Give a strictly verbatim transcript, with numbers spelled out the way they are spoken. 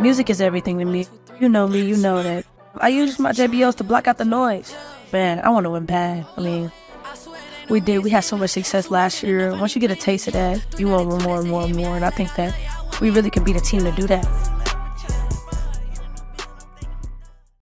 Music is everything to me. You know me, you know that. I use my J B Ls to block out the noise. Man, I want to win bad. I mean, we did. We had so much success last year. Once you get a taste of that, you want more and more and more. And I think that we really could be the team to do that.